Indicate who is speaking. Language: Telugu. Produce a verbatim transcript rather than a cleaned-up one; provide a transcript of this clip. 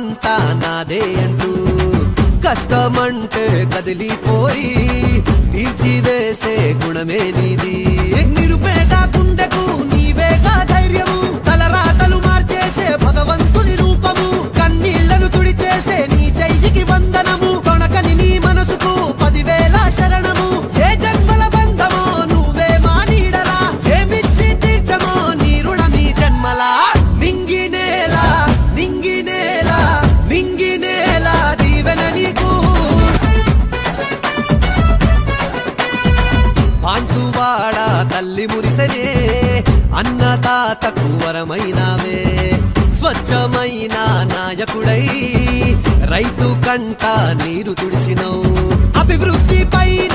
Speaker 1: అంతా నాదే అంటూ కష్టమంటే కదిలిపోయి తీర్చివేసే గుణమే నీది. నిరుపేద గుండెకు నీవేగా ధైర్యము, తలరాతలు మార్చేసే భగవంతుని రూపము, కన్నీళ్లను తుడిచేసే నీ చెయ్యికి వందనము, కొనకని నీ మనసుకు పదివేల శరణము. ఏ జన్మల బంధమో నువ్వే మా నీడలా, ఏమిచ్చి తీర్చమో నీ రుణమీ జన్మలా. నింగినేల నింగినేల నింగినేల దీవెన నీకు, పాన్సువాడ తల్లి మురిసనే అన్నదాతకు వరమైనావే. స్వచ్ఛమైన నాయకుడై రైతు కంట నీరు తుడిచినవు, అభివృద్ధి పైన